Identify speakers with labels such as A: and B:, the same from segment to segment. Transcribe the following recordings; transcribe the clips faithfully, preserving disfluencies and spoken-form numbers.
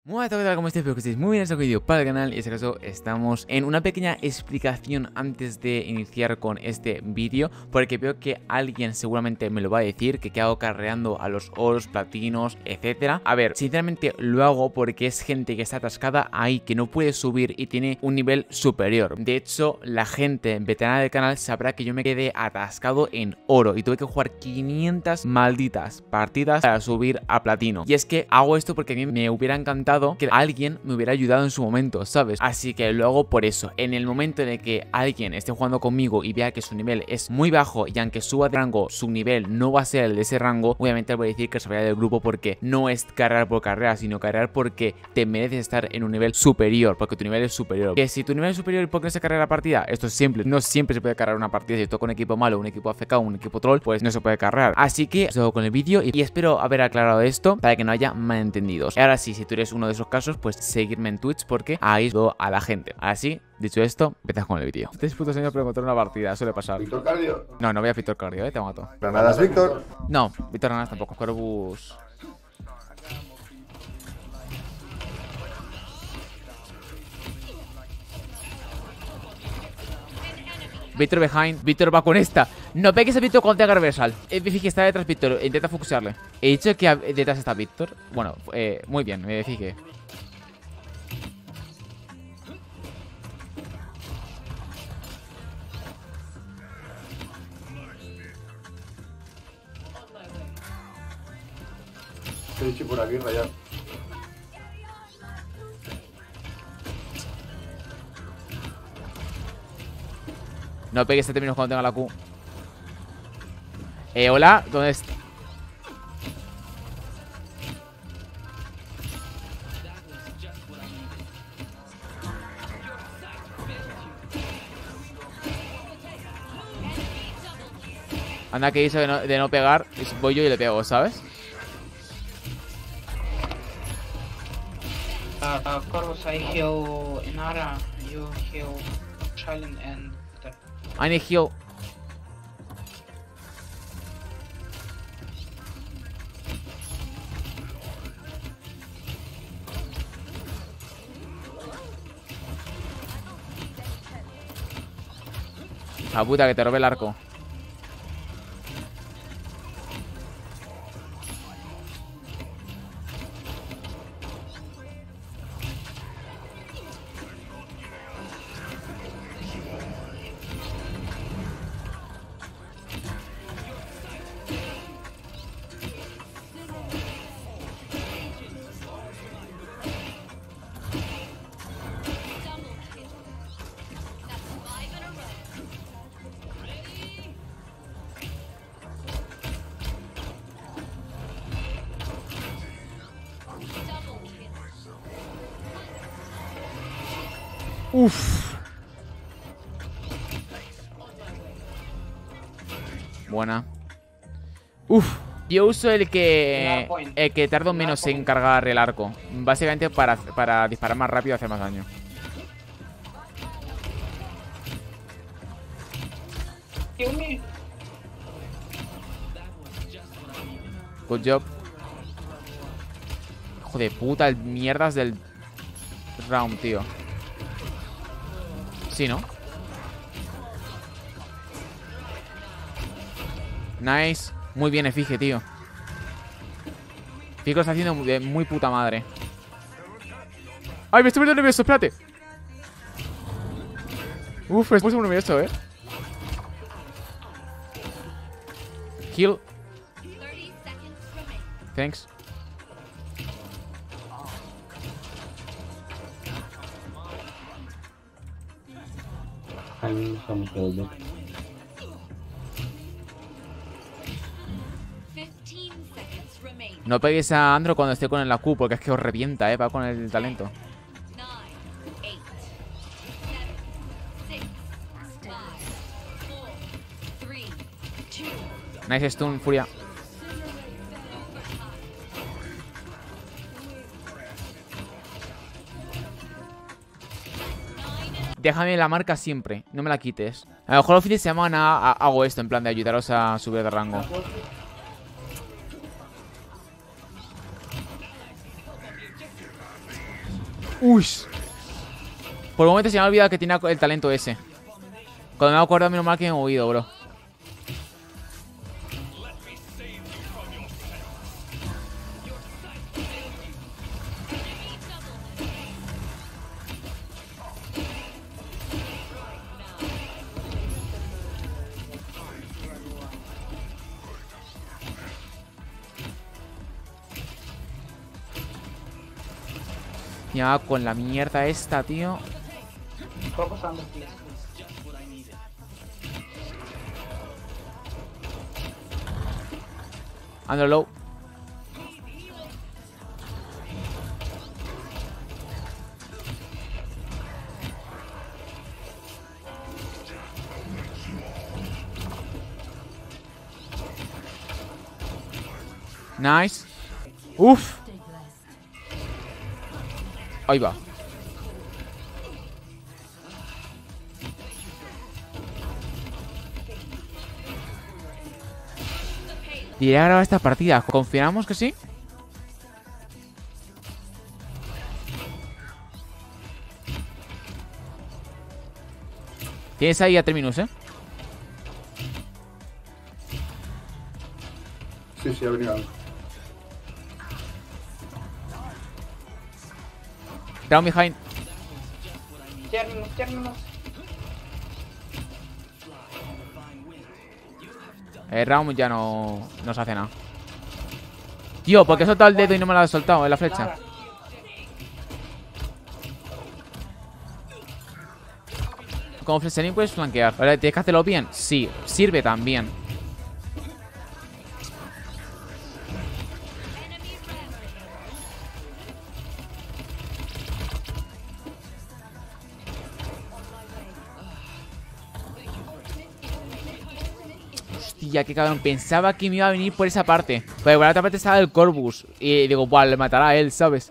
A: Muy buenas, ¿cómo estáis? Espero que estéis muy bien en este vídeo para el canal. Y en este caso estamos en una pequeña explicación antes de iniciar con este vídeo, porque veo que alguien seguramente me lo va a decir, que qué hago carreando a los oros, platinos, etcétera. A ver, sinceramente lo hago porque es gente que está atascada ahí, que no puede subir y tiene un nivel superior. De hecho, la gente veterana del canal sabrá que yo me quedé atascado en oro y tuve que jugar quinientas malditas partidas para subir a platino. Y es que hago esto porque a mí me hubiera encantado que alguien me hubiera ayudado en su momento, ¿sabes? Así que lo hago por eso. En el momento en el que alguien esté jugando conmigo y vea que su nivel es muy bajo y aunque suba de rango, su nivel no va a ser el de ese rango, obviamente le voy a decir que se vaya del grupo, porque no es carrerar por carrera, sino carrerar porque te mereces estar en un nivel superior, porque tu nivel es superior. Que si tu nivel es superior, ¿por qué no se carrera la partida? Esto es simple. No siempre se puede carrerar una partida. Si toca un equipo malo, un equipo A F K, un equipo troll, pues no se puede carrerar. Así que os dejo con el vídeo y, y espero haber aclarado esto para que no haya malentendidos. Ahora sí, si tú eres uno de esos casos, pues seguirme en Twitch porque ahí doy a la gente. Así, dicho esto, empezamos con el vídeo. Estáis putos años para encontrar una partida, suele pasar.
B: ¿Víctor Cardio?
A: No, no voy a Víctor Cardio, eh, te mato.
B: ¿Granadas, Víctor?
A: No, Víctor Granadas tampoco, Corvus. Víctor behind, Víctor va con esta. No pegues a Víctor cuando tenga reversal. Eh, fíjate, está detrás Víctor, intenta focusearle. He dicho que a, detrás está Víctor. Bueno, eh, muy bien, me fijé.
B: Te he dicho por aquí, rayado.
A: No pegues a términos cuando tenga la Q. Eh, hola, ¿dónde está? Anda, que hizo de no, de no pegar. Voy yo y le pego, ¿sabes?
C: Uh, uh, Corvus, I heal Inara, you heal Shalin and Peter.
A: I need heal. La puta que te robé el arco. Uff. Buena. Uff. Yo uso el que el que tardo menos en cargar el arco. Básicamente para, para disparar más rápido y hacer más daño.
C: Kill me.
A: Good job. Hijo de puta, el mierdas del round, tío. Sí, ¿no? Nice. Muy bien, Efige, tío. Fico está haciendo de muy puta madre. ¡Ay, me estoy poniendo nervioso! ¡Espérate! Uf, me estoy muy nervioso, eh. Heal. Thanks.
D: I'm some building.
A: No pegues a Andro cuando esté con la Q, porque es que os revienta, eh. Va con el talento. Nice stun, Furia. Déjame la marca siempre, no me la quites. A lo mejor los fines de semana hago esto, en plan de ayudaros a subir de rango. Uy. Por un momento se me ha olvidado que tiene el talento ese. Cuando me he acordado, menos mal que me he movido, bro. Ya con la mierda esta, tío.
C: Focus on the please.
A: Under low. Nice. Uf. Ahí va. Diré a grabar esta partida. ¿Confiamos que sí? Tienes ahí a Terminus, ¿eh?
B: Sí, sí, ha venido algo.
A: Down behind.
C: Terminus, terminus.
A: El round ya no nos hace nada. Tío, ¿por qué he soltado el dedo y no me lo has soltado en la flecha?
C: Nara.
A: Como Fleserín puedes flanquear. ¿Vale? ¿Tienes que hacerlo bien? Sí. Sirve también. Hostia, qué cabrón. Pensaba que me iba a venir por esa parte. Pero por la otra parte estaba el Corvus. Y digo, buah, le matará a él, ¿sabes?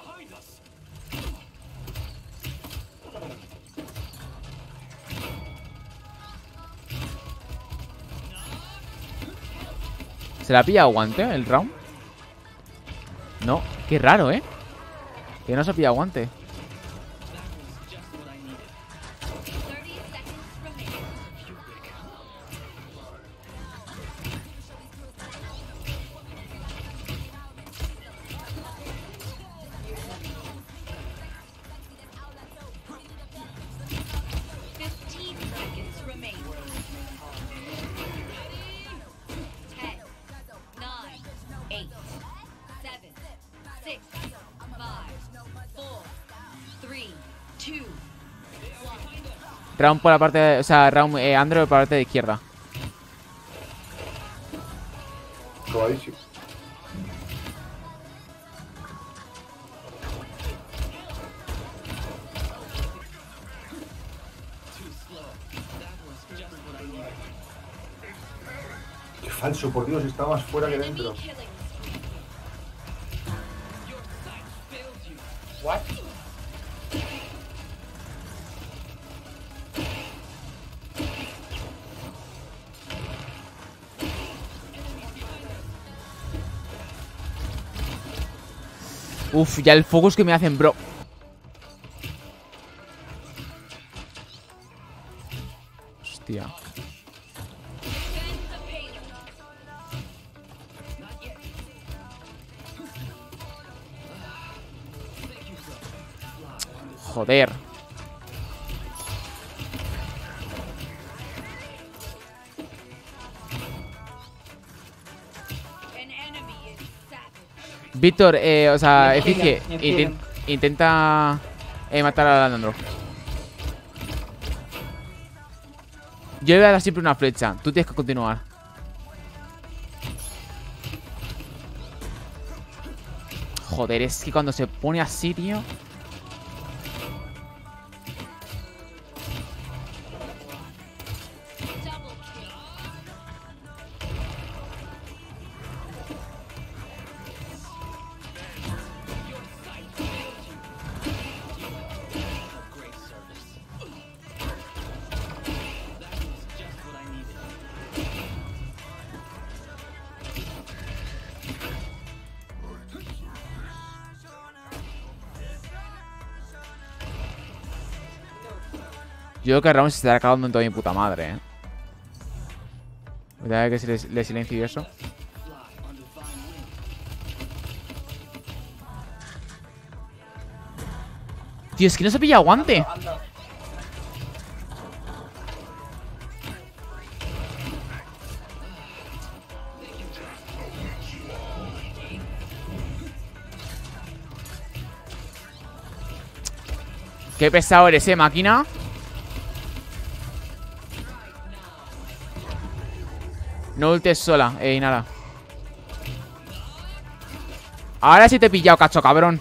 A: ¿Se la pilla aguante el round? No, qué raro, ¿eh? Que no se pilla aguante. Round por la parte de, o sea, round eh, Android por la parte de izquierda.
B: Probadísimo. Qué falso, por Dios, está más fuera que dentro.
C: What?
A: Uf, ya el focus que me hacen, bro. Hostia. Joder. Víctor, eh, o sea, Efigie, inten intenta eh, matar a Landro. Yo le voy a dar siempre una flecha. Tú tienes que continuar. Joder, es que cuando se pone así, tío. Yo creo que Raúl se estará cagando en toda mi puta madre, eh. Voy a ver que se le, le silencio y eso. Tío, es que no se pilla aguante. Qué pesado eres, eh, máquina. No ultes sola, eh, nada. Ahora sí te he pillado, cacho, cabrón.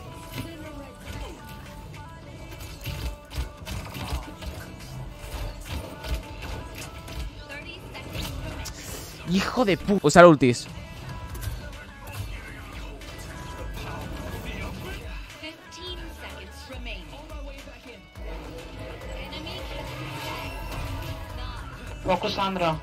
A: Hijo de puta. Usar ultis.
C: Focus Andra.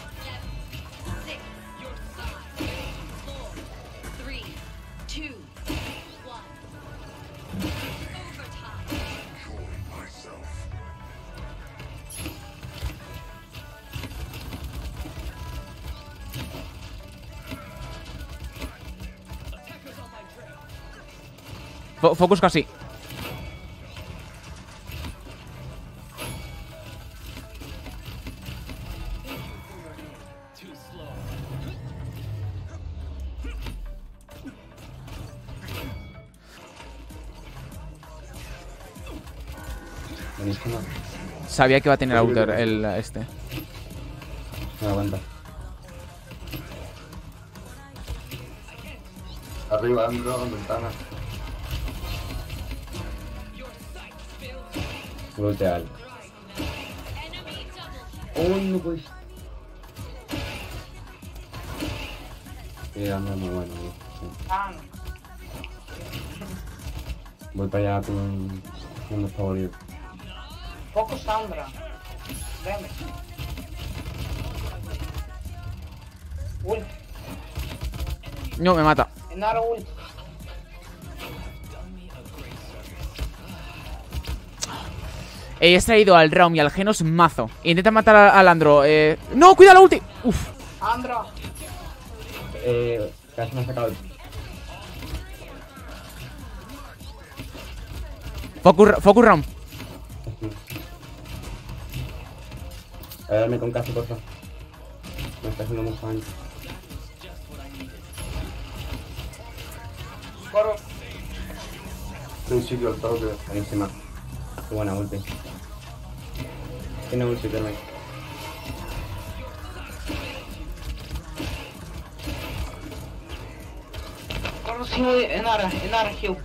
A: Fo- Focus casi.
D: Buenísimo.
A: Sabía que iba a tener outer el este.
D: Me aguanta.
B: Arriba, Andro, en ventana.
D: Brutal. Uy, no puedes. Sí, anda muy bueno. Sí.
C: Tank.
D: Voy para allá con un mundo favorito.
C: Focus Andra. Deme. Ult.
A: No, me mata.
C: Enara ult.
A: He extraído al Raum y al Genos mazo. Intenta matar a- al Andro. Eh... ¡No! ¡Cuida la ulti! ¡Uf!
C: Andra.
D: Eh, casi me ha sacado el...
A: Focus, focus Raum.
D: Ayúdame con casi, por favor. Me está haciendo mucho daño.
C: Corro.
B: Principio al toque.
D: Buenísima. Qué buena ulti. Tiene ulti, Termite.
C: Corro sin Enara. Enara heal.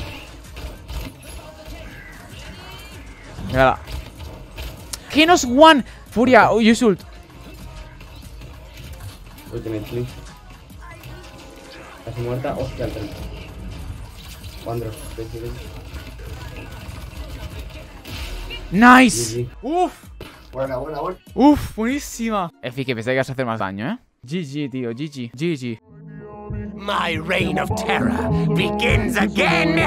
A: Mírala. Genos one. Furia. Oh, use ult.
D: Ultimate, please. Casi muerta. Hostia, el tren. Wandros, decide.
A: Nice.
D: G G.
A: Uf.
B: Buena, buena, buena.
A: Uf, buenísima. Efi, que pensé que ibas a hacer más daño, ¿eh? G G, tío, G G, G G.
E: My reign of terror begins again!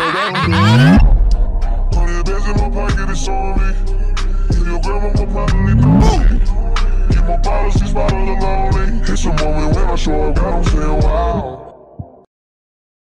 F: Honey, bands in my pocket, it's on me. Your grandma will probably know me. Keep my bottles, she's bottle of lonely. It's a moment when I show up, God, I'm saying wow.